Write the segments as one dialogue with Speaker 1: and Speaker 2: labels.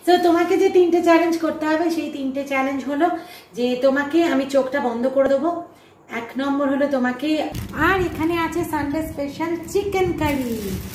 Speaker 1: So তোমাকে যে তিনটে চ্যালেঞ্জ করতে হবে সেই তিনটে চ্যালেঞ্জ হলো যে তোমাকে আমি চোখটা বন্ধ করে দেবো। এক নম্বর হলো তোমাকে, আর এখানে আছে Sunday special chicken curry.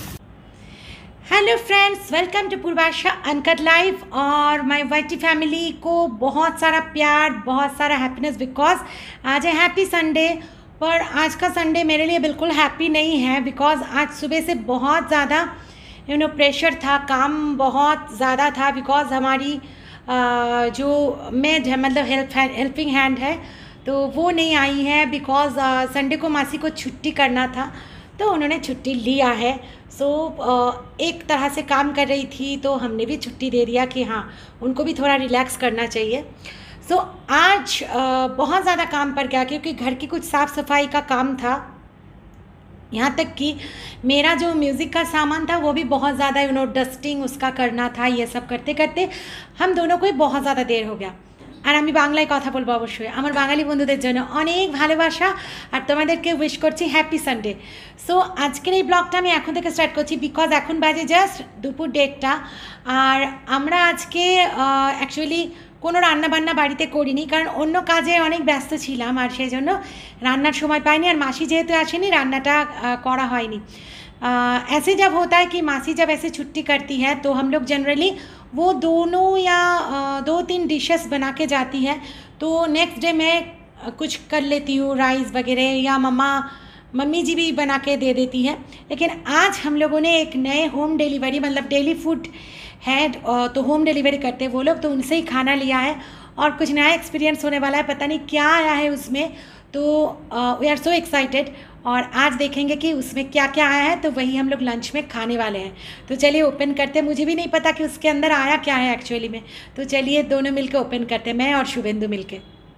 Speaker 1: Hello friends, welcome to Purvasha uncut life. और माय वाइटी फैमिली को बहुत सारा प्यार, बहुत सारा हैप्पीनेस, बिकॉज आज है हैप्पी संडे। पर आज का संडे मेरे लिए बिल्कुल हैप्पी नहीं है, बिकॉज आज सुबह से बहुत ज़्यादा प्रेशर था, काम बहुत ज़्यादा था। बिकॉज हमारी जो मेड है, मतलब हेल्पिंग हैंड है, तो वो नहीं आई है। बिकॉज संडे को मासी को छुट्टी करना था, तो उन्होंने छुट्टी लिया है। सो एक तरह से काम कर रही थी, तो हमने भी छुट्टी दे दिया कि हाँ, उनको भी थोड़ा रिलैक्स करना चाहिए। सो आज बहुत ज़्यादा काम पड़ गया, क्योंकि घर की कुछ साफ़ सफाई का काम था। यहाँ तक कि मेरा जो म्यूज़िक का सामान था वो भी बहुत ज़्यादा डस्टिंग उसका करना था। ये सब करते करते हम दोनों को ही बहुत ज़्यादा देर हो गया। আর আমি বাংলায় কথা বলবো অবশ্যই। আমার বাঙালি বন্ধুদের জন্য অনেক ভালোবাসা আর তোমাদেরকে উইশ করছি হ্যাপি সানডে। সো আজকের এই ব্লগটা আমি এখন থেকে স্টার্ট করছি, বিকজ এখন বাজে জাস্ট দুপুর 1:30। আর আমরা আজকে অ্যাকচুয়ালি কোনো রান্নাবান্না বাড়িতে করিনি, কারণ অন্য কাজে অনেক ব্যস্ত ছিলাম, আর সেই জন্য রান্নার সময় পাইনি। আর মাসি যেহেতু আসেনি, রান্নাটা করা হয়নি। ऐसे जब होता है कि मासी जब ऐसे छुट्टी करती है, तो हम लोग जनरली वो दोनों या 2-3 डिशेस बना के जाती है। तो नेक्स्ट डे मैं कुछ कर लेती हूँ, राइस वगैरह, या मम्मी जी भी बना के दे देती है। लेकिन आज हम लोगों ने एक नए होम डिलीवरी, मतलब डेली फूड है, तो होम डिलीवरी करते हैं वो लोग, तो उनसे ही खाना लिया है। और कुछ नया एक्सपीरियंस होने वाला है, पता नहीं क्या आया है उसमें। तो वी आर सो एक्साइटेड, और आज देखेंगे कि उसमें क्या क्या आया है, तो वही हम लोग लंच में खाने वाले हैं। तो चलिए ओपन करते हैं। मुझे भी नहीं पता कि उसके अंदर आया क्या है एक्चुअली में, तो चलिए दोनों मिलके ओपन करते हैं, मैं और शुभेंदु मिलके।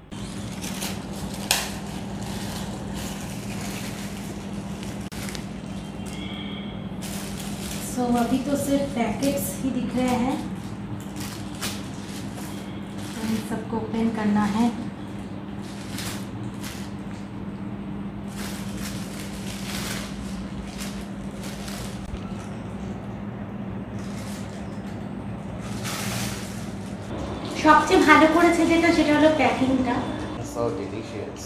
Speaker 1: सो अभी तो सिर्फ पैकेट्स ही दिख रहे हैं, इन सबको ओपन करना है। সবচেয়ে ভালো করেছে যেটা, সেটা হলো প্যাকিংটা।
Speaker 2: So delicious.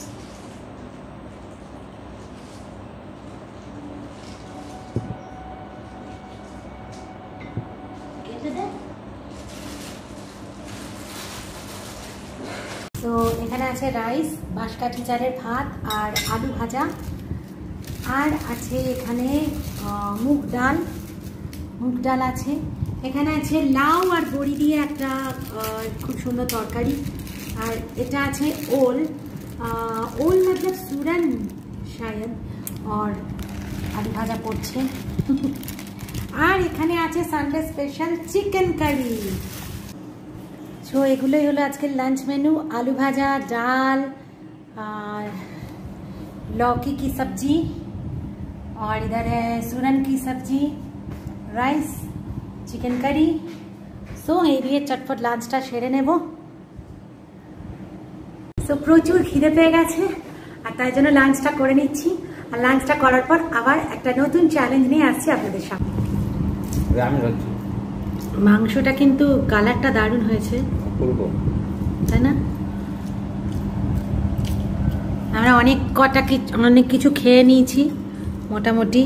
Speaker 1: তো এখানে আছে রাইস, বাঁশকাঠি চালের ভাত আর আলু ভাজা, আর আছে এখানে মুগ ডাল আছে। এখানে আছে লাউ আর বড়ি দিয়ে একটা খুব সুন্দর তরকারি। আর এটা আছে ওল मतलब सूरन शायद, और আলু ভাজা পড়ছে। আর এখানে আছে Sunday special chicken curry. So এগুলোই হলো আজকের লাঞ্চ মেনু। आलू भाजा, दाल, लौकी की सब्जी, और इधर है सूरन की सब्जी, राइस, চিকেন কারি। সো এই দিয়ে চটপট লাঞ্চটা সেরে নেব। সো প্রচুর খিদে পেয়ে গেছে, আর তাই জন্য লাঞ্চটা করে নিচ্ছি। আর লাঞ্চটা করার পর আবার একটা নতুন চ্যালেঞ্জ নিয়ে আসছি আপনাদের সামনে। মাংসটা কিন্তু কালারটা দারুণ হয়েছে, তাই না? আমরা অনেক কিছু খেয়ে নিয়েছি মোটামুটি।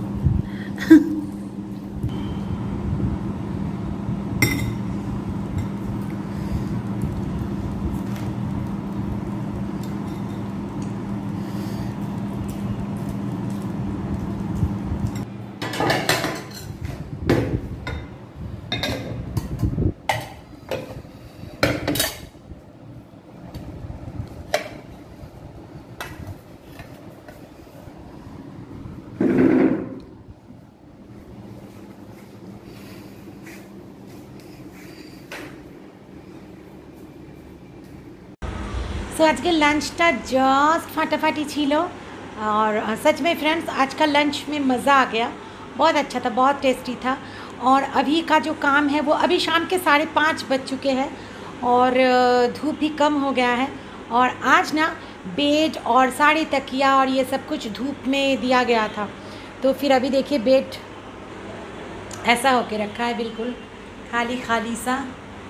Speaker 1: सो आज के लंचटा जस्ट फाटाफाटी छिलो, और सच में फ्रेंड्स आज का लंच में मज़ा आ गया, बहुत अच्छा था, बहुत टेस्टी था। और अभी का जो काम है वो अभी शाम के 5:30 बज चुके हैं, और धूप भी कम हो गया है। और आज ना बेड और साड़ी तकिया और ये सब कुछ धूप में दिया गया था, तो फिर अभी देखिए बेड ऐसा होके रखा है, बिल्कुल खाली खाली सा।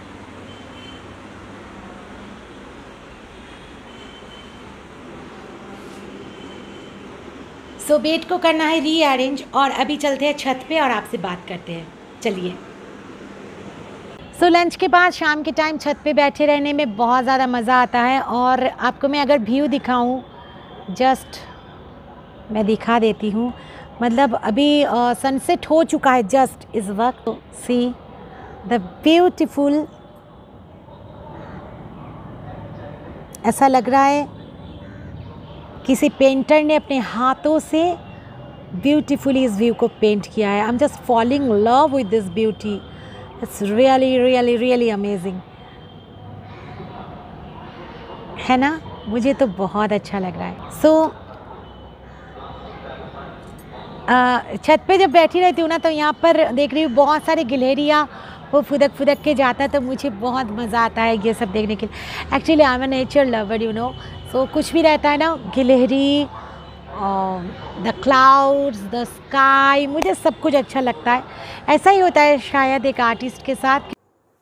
Speaker 1: सो बेड को करना है रीअरेंज और अभी चलते हैं छत पे और आपसे बात करते हैं। चलिए। सो लंच के बाद शाम के टाइम छत पे बैठे रहने में बहुत ज़्यादा मज़ा आता है। और आपको मैं अगर व्यू दिखाऊं, जस्ट मैं दिखा देती हूँ। मतलब अभी सनसेट हो चुका है जस्ट इस वक्त। सी द ब्यूटीफुल, ऐसा लग रहा है किसी पेंटर ने अपने हाथों से ब्यूटीफुली इस व्यू को पेंट किया है। I am just falling love with this beauty. It's really really really amazing, है ना? मुझे तो बहुत अच्छा लग रहा है। सो छत पे जब बैठी रहती हूँ ना, तो यहाँ पर देख रही हूँ बहुत सारे गिलहरियाँ वो फुदक फुदक के जाता है, तो मुझे बहुत मज़ा आता है ये सब देखने के लिए। Actually I am a nature lover, you know. So कुछ भी रहता है ना, गिलहरी, द क्लाउड्स, द स्काई, मुझे सब कुछ अच्छा लगता है। ऐसा ही होता है शायद एक आर्टिस्ट के साथ।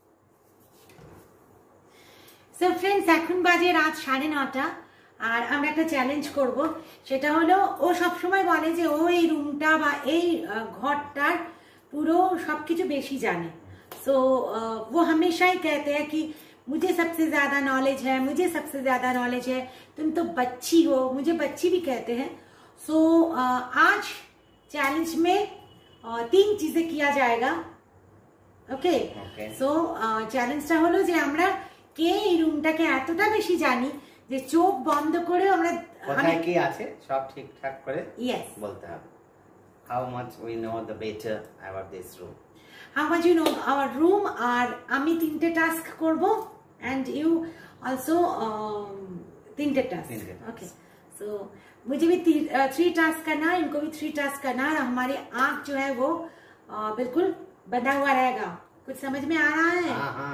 Speaker 1: सो फ्रेंड्स, এখন বাজে রাত 9:30 আর আমরা একটা চ্যালেঞ্জ করব। সেটা হলো, ও সব সময় বলে যে ও এই রুমটা বা এই ঘরটার পুরো সবকিছু বেশি জানে। सो वो हमेशा ही कहते हैं कि मुझे सबसे ज्यादा नॉलेज है, मुझे सबसे ज्यादा नॉलेज है, तुम तो बच्ची हो। मुझे बच्ची भी कहते हैं। सो आज चैलेंज में 3 चीजें किया जाएगा। ओके। सो চ্যালেঞ্জটা হলো যে আমরা কে এই রুমটাকে এতটা বেশি জানি যে চোখ বন্ধ করে আমরা
Speaker 2: কোথায় কি আছে সব ঠিকঠাক করে
Speaker 1: यस
Speaker 2: বলতে হবে। How much we know the better about this room.
Speaker 1: How much you know our room? আর আমি 3টে টাস্ক করব and you also 3টে टास्क। ओके। सो मुझे भी 3 टास्क करना है, इनको भी 3 टास्क करना है। हमारी आंख जो है वो बिल्कुल बंधा हुआ रहेगा। कुछ समझ में आ रहा है?
Speaker 2: हाँ।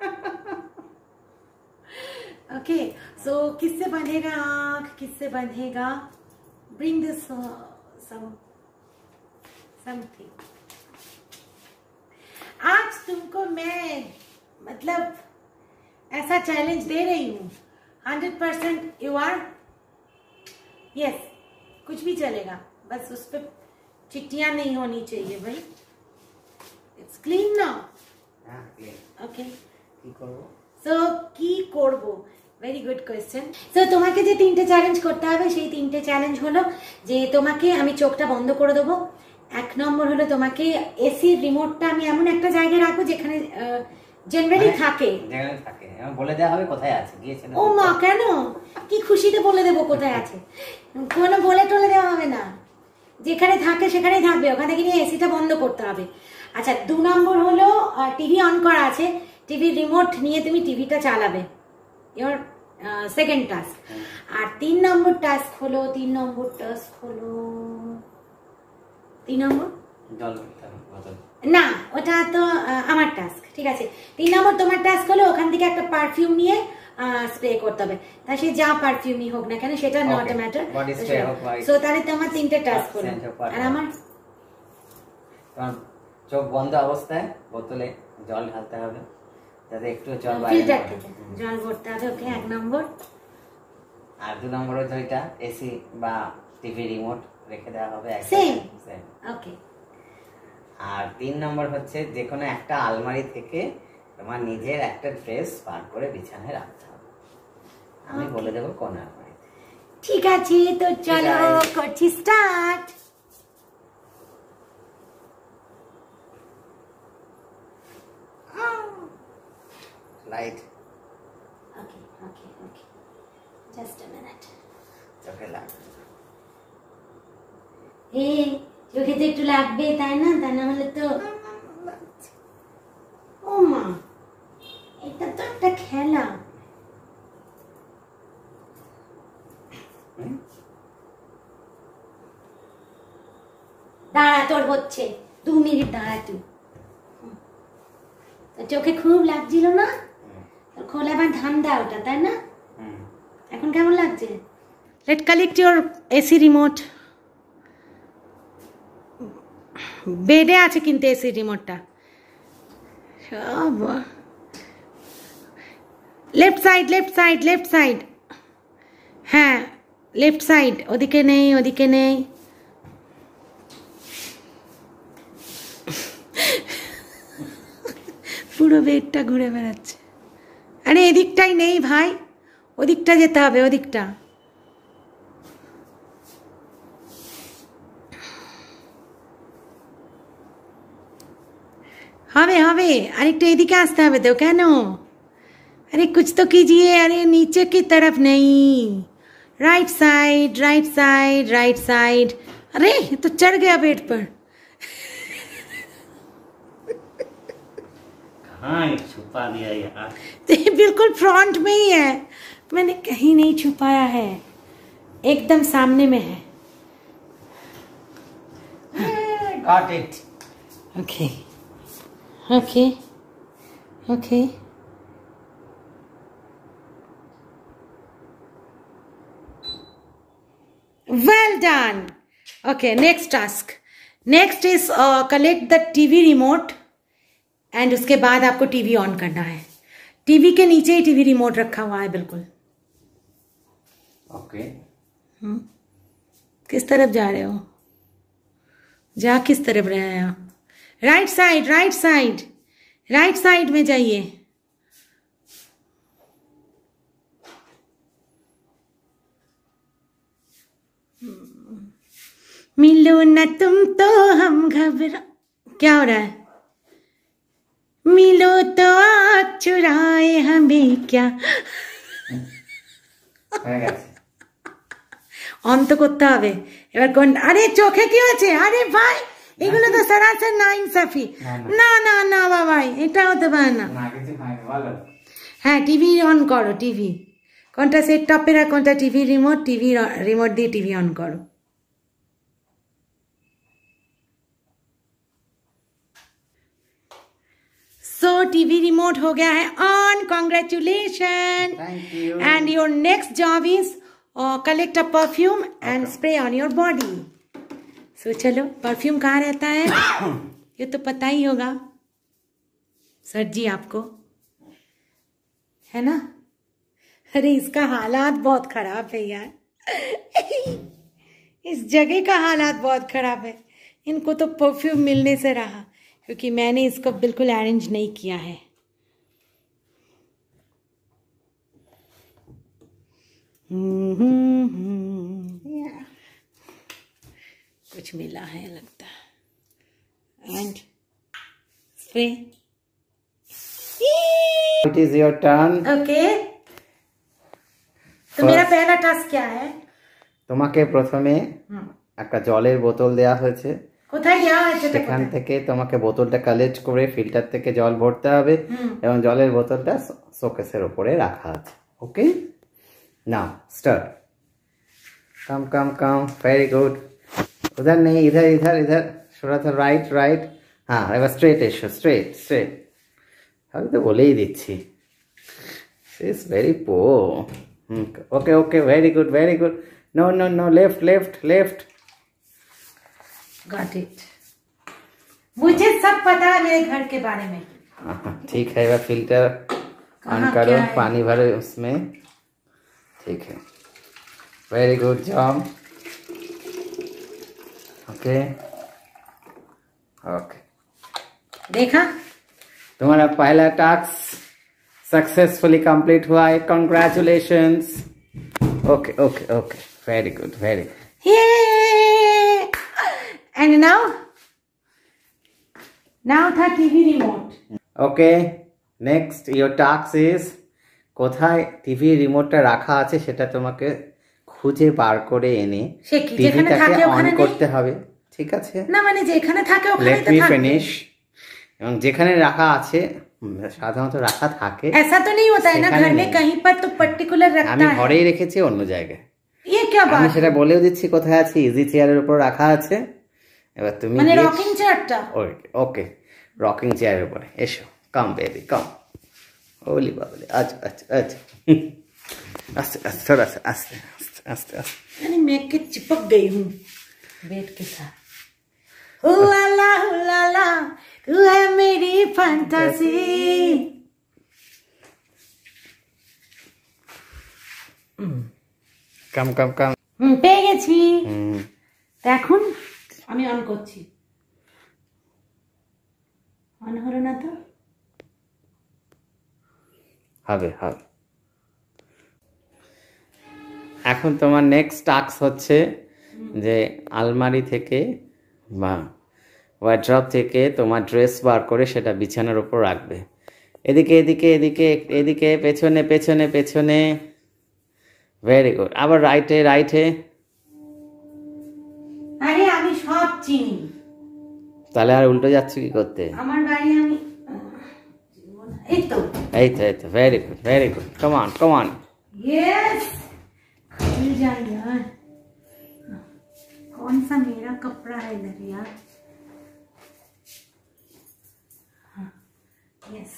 Speaker 1: ओके। सो किससे बंधेगा आंख, किससे बंधेगा? Bring this something. आज तुमको मैं मतलब ऐसा चैलेंज दे रही हूँ। 100% यू आर यस। कुछ भी चलेगा, बस उस पर चिट्टियां नहीं होनी चाहिए भाई। इट्स क्लीन ना। ओके। सो की করব? Very good question. সো তোমাকে যে 3টে চ্যালেঞ্জ করতে হবে, সেই 3টে চ্যালেঞ্জ হলো যে তোমাকে আমি চোখটা বন্ধ করে দেবো। 1 নম্বর হলো তোমাকে এসি রিমোটটা আমি এমন একটা জায়গায় রাখবো যেখানে জেনারেলি থাকে।
Speaker 2: এমন বলে দেওয়া হবে কোথায় আছে গিয়েছে না।
Speaker 1: ও মা, কেন? কি খুশিতে বলে দেবো কোথায় আছে? কোনো বলে টলে দেওয়া হবে না, যেখানে থাকে সেখানেই থাকবে। ওখান থেকে নিয়ে এসিটা বন্ধ করতে হবে। আচ্ছা, 2 নম্বর হলো টিভি অন করা আছে, টিভি রিমোট নিয়ে তুমি টিভিটা চালাবে। Your second task. আর 3 নম্বর টাস্ক হলো 3 নম্বর জল না, ওটা তো আমার টাস্ক। ঠিক আছে, 3 নম্বর তোমার টাস্ক হলো ওখান থেকে একটা পারফিউম নিয়ে স্প্রে করতে হবে। তা সে যা পারফিউমই হোক না কেন, সেটা নট এ ম্যাটার। সো তাহলে তোমার 3টে টাস্ক হলো। আর আমার
Speaker 2: চোখ বন্ধ অবস্থায় বোতলে জল ঢালতে হবে যাতে একটু জল
Speaker 1: ফিল্টার থেকে জল ভরতে হবে। ওকে, 1 নম্বর।
Speaker 2: আর 2 নম্বর হচ্ছে ওইটা এসি বা টিভি রিমোট রেখে দেওয়া হবে
Speaker 1: সেম। ওকে।
Speaker 2: আর 3 নম্বর হচ্ছে যে কোনো একটা আলমারি থেকে তোমার নিজের একটা ড্রেস বার করে বিছানায় রাখতে হবে। আমি বলে দেবো কোন আলমারি।
Speaker 1: ঠিক আছে, তো চলো করছি start.
Speaker 2: Light.
Speaker 1: Okay okay okay, just a minute.
Speaker 2: চোখে লাগবে।
Speaker 1: চোখে তো একটু লাগবে, তাই না? তা না হলে তো। ও মা, এটা তো একটা খেলা। দাঁড়া, তোর হচ্ছে। 2 মিনিট দাঁড়া তুই। চোখে খুব লাগছিল না? খোলা বা ঠান্ডা ওটা, তাই না? এখন কেমন লাগছে? Let collect your AC remote. বেডে আছে কিন্তু এসি রিমোটটা। Left side, left side, left side. হ্যাঁ, লেফট সাইড। ওদিকে নেই, ওদিকে নেই। পুরো বেডটা ঘুরে বেড়াচ্ছে। আরে এদিকটাই নেই ভাই, ওদিকটা যেতে হবে, ওদিকটা। হবে হবে, আরেকটা এদিকে আসতে হবে তো। কেন? अरे कुछ तो कीजिए। अरे नीचे की तरफ नहीं, right side right side right side. अरे ये तो चढ़ गया बेड पर।
Speaker 2: कहाँ छुपा दिया यार?
Speaker 1: ये बिल्कुल फ्रंट में ही है, मैंने कहीं नहीं छुपाया है, एकदम सामने में है।
Speaker 2: Got it.
Speaker 1: Okay okay okay. Well done. Okay, next task. Next is collect the TV remote and उसके बाद आपको टीवी ऑन करना है। टीवी के नीचे ही टीवी रिमोट रखा हुआ है बिल्कुल।
Speaker 2: ओके।
Speaker 1: किस तरफ जा रहे हो? जा किस तरफ रहे हैं आप? Right side right side right side में जाइए। मिलो न तुम तो हम घबरा। क्या हो रहा है? मिलो तो आँख चुराए हमें क्या। অন তো করতে হবে এবার। কোন? আরে চোখে কি হয়েছে? আরে ভাই এগুলো তো সরাসরি নাইনসাফি। না না না বাবাই, এটা হতে পারে না। হ্যাঁ টিভি অন করো। টিভি কোনটা সেট টপের আর কোনটা টিভি রিমোট? টিভি রিমোট দিয়ে টিভি অন করো। So TV remote हो गया है on. Congratulations.
Speaker 2: Thank you.
Speaker 1: And your next job is collect a perfume and spray on your body. So चलो, परफ्यूम कहाँ रहता है? ये तो पता ही होगा सर जी आपको, है ना? अरे इसका हालात बहुत खराब है यार। इस जगह का हालात बहुत खराब है। इनको तो परफ्यूम मिलने से रहा, क्योंकि मैंने इसको बिल्कुल अरेंज नहीं किया है। कुछ मिला है लगता है। And spray.
Speaker 2: It is your turn.
Speaker 1: Okay, तो मेरा पहला टास्क क्या है?
Speaker 2: তোমাকে প্রথমে একটা জলের বোতল দেয়া হয়েছে।
Speaker 1: কোথায় দেওয়া হয়েছে?
Speaker 2: সেখান থেকে তোমাকে বোতলটা কালেক্ট করে ফিল্টার থেকে জল ভরতে হবে এবং জলের বোতলটা শোকেসের উপরে রাখা আছে। Okay, now start. Come come come, very good. उधर नहीं, इधर इधर इधर, थोड़ा सा राइट राइट। हाँ এবার স্ট্রেট এসো, স্ট্রেট স্ট্রেট। আমি তো বলেই দিচ্ছি, is very poor. Okay okay, very good very good. No no no, left left left.
Speaker 1: Got it. मुझे सब पता है मेरे घर के बारे में।
Speaker 2: ठीक है, वह फिल्टर ऑन करो, पानी भरो उसमें। ठीक है, very good job. Okay okay,
Speaker 1: देखा
Speaker 2: तुम्हारा पहला टास्क सक्सेसफुली कंप्लीट हुआ है। Congratulations. Okay okay okay, very good very good.
Speaker 1: And now था TV remote.
Speaker 2: Okay, next your task is কোথায় টিভি রিমোটটা রাখা আছে সেটা তোমাকে খুঁজে বার করে এনে টিভিটাকে অন করতে হবে। ঠিক আছে
Speaker 1: না, মানে যেখানে থাকে ওখানে
Speaker 2: লেট মি ফিনিশ। এবং যেখানে রাখা আছে সাধারণত রাখা থাকে,
Speaker 1: ऐसा तो नहीं होता है ना घर में कहीं पर तो पर्टिकुलर रखता है।
Speaker 2: আমি ঘরেই রেখেছি অন্য জায়গায়।
Speaker 1: ये क्या बात?
Speaker 2: আমি সেটা বলেও দিচ্ছি কোথায় আছে। ইজি চেয়ারের উপর রাখা আছে। এবার তুমি
Speaker 1: মানে রকিং চেয়ারটা?
Speaker 2: ওকে ওকে, রকিং চেয়ারের উপরে এসো। Come baby come. ওলি বাবলি, আচ্ছা আচ্ছা আচ্ছা, আস্তে আস্তে, थोड़ा सा आस्ते आस्ते आस्ते आस्ते।
Speaker 1: यानी मैं के चिपक गई हूँ बेड के साथ। हुलाला तू है मेरी फैंटासी।
Speaker 2: কাম কাম কাম।
Speaker 1: পেয়ে গেছি। এখন আমি অন করছি। অন হলো না তো?
Speaker 2: হবে হবে। এখন তোমার নেক্সট টাস্ক হচ্ছে যে আলমারি থেকে বা ওয়ার্ড্রপ থেকে তোমার ড্রেস বার করে সেটা বিছানার উপর রাখবে। এদিকে এদিকে এদিকে এদিকে, পেছনে পেছনে পেছনে, ভেরি গুড। আবার রাইটে রাইটে।
Speaker 1: আরে আমি সব চিনি,
Speaker 2: তাহলে আর উল্টো যাচ্ছ কি করতে?
Speaker 1: আমার বাড়ি আমি এই তো
Speaker 2: এই তো এই তো, very good very good, come on come on.
Speaker 1: Yes खुल जाए यार, कौन सा मेरा कपड़ा है इधर यार। Yes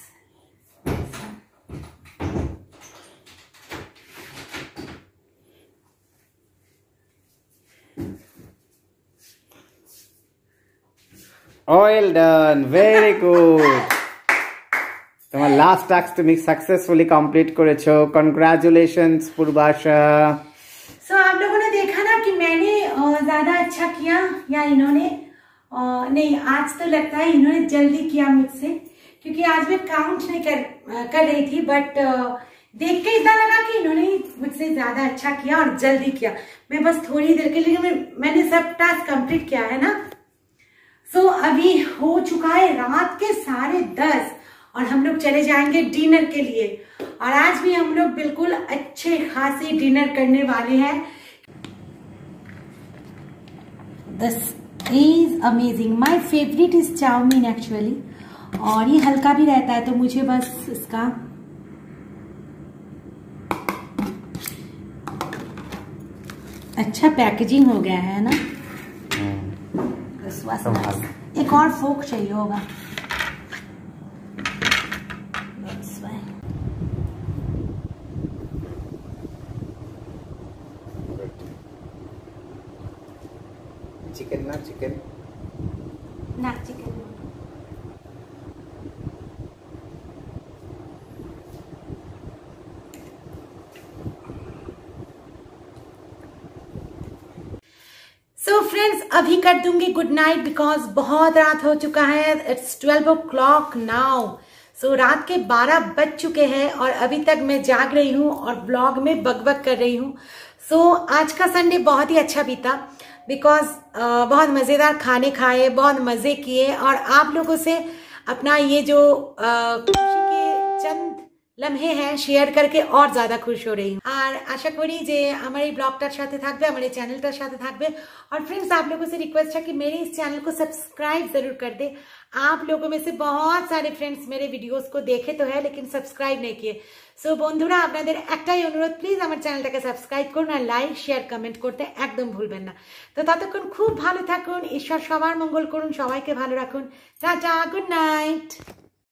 Speaker 2: Well done, very good. তোমার লাস্ট টাস্ক তুমি सक्सेसफुली कंप्लीट করেছো, कॉन्ग्रेचुलेशंस पूर्वाशा।
Speaker 1: सो आप लोगों ने देखा ना कि मैंने ज्यादा अच्छा किया या इन्होंने, नहीं आज तो लगता है इन्होंने जल्दी किया मुझसे, क्योंकि आज मैं काउंट नहीं कर रही थी, बट देख के इतना लगा कि इन्होंने मुझसे ज्यादा अच्छा किया और जल्दी किया। मैं बस थोड़ी देर के लिए मैंने सब टास्क कंप्लीट किया है ना। सो अभी हो चुका है रात के 10:30 और हम लोग चले जाएंगे डिनर के लिए, और आज भी हम लोग बिल्कुल अच्छे खासे डिनर करने वाले हैं। This is amazing, my favourite is chowmein actually, और ये हल्का भी रहता है तो मुझे बस इसका अच्छा पैकेजिंग हो गया है ना। एक और फोक चाहिए होगा।
Speaker 2: चिकन ना चिकन
Speaker 1: ना चिकन। सो फ्रेंड्स अभी कर दूंगी गुड नाइट, बिकॉज बहुत रात हो चुका है। It's 12 o'clock now. सो रात के 12 बज चुके हैं और अभी तक मैं जाग रही हूँ और ब्लॉग में बकबक कर रही हूँ। सो आज का संडे बहुत ही अच्छा बीता, बिकॉज बहुत मज़ेदार खाने खाए, बहुत मज़े किए, और आप लोगों से अपना ये जो खुशी के चंद लम्हे हैं शेयर करके और ज्यादा खुश हो रही हूँ। और आशा करी जे हमारे ब्लॉगटार साथे थाकबे, हमारे चैनलटार साथे थाकबे। और फ्रेंड्स आप लोगों से रिक्वेस्ट है कि मेरे इस चैनल को सब्सक्राइब जरूर कर दे। आप लोगों में से बहुत सारे फ्रेंड्स मेरे वीडियोस को देखे तो है लेकिन सब्सक्राइब नहीं किए। सो बंधुरा आपनादेर एकटाई अनुरोध, प्लिज আমার চ্যানেলটাকে সাবস্ক্রাইব করুন আর লাইক শেয়ার কমেন্ট করতে একদম ভুলবেন না। তো ততক্ষণ খুব ভালো থাকুন, ঈশ্বর সবার মঙ্গল করুন, সবাইকে ভালো রাখুন। Tata, good night.